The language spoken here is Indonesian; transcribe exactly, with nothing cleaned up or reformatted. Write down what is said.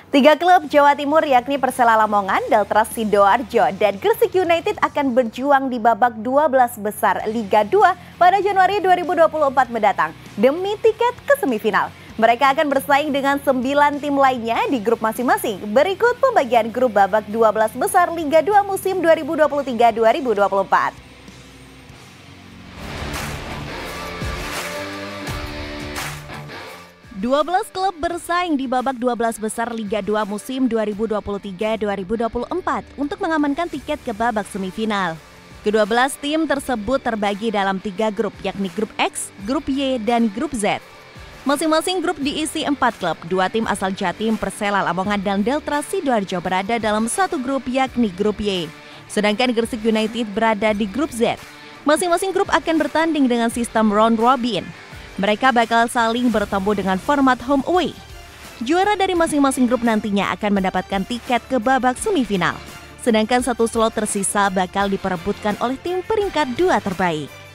Tiga klub Jawa Timur yakni Persela Lamongan, Delta Sidoarjo, dan Gresik United akan berjuang di babak dua belas besar Liga dua pada Januari dua ribu dua puluh empat mendatang demi tiket ke semifinal. Mereka akan bersaing dengan sembilan tim lainnya di grup masing-masing. Berikut pembagian grup babak dua belas besar Liga dua musim dua ribu dua puluh tiga dua ribu dua puluh empat. dua belas klub bersaing di babak dua belas besar Liga dua musim dua ribu dua puluh tiga dua ribu dua puluh empat untuk mengamankan tiket ke babak semifinal. Kedua belas tim tersebut terbagi dalam tiga grup, yakni grup X, grup Y, dan grup Z. Masing-masing grup diisi empat klub, dua tim asal Jatim, Persela Lamongan, dan Delta Sidoarjo berada dalam satu grup, yakni grup Y. Sedangkan Gresik United berada di grup Z. Masing-masing grup akan bertanding dengan sistem round robin. Mereka bakal saling bertemu dengan format home away. Juara dari masing-masing grup nantinya akan mendapatkan tiket ke babak semifinal. Sedangkan satu slot tersisa bakal diperebutkan oleh tim peringkat dua terbaik.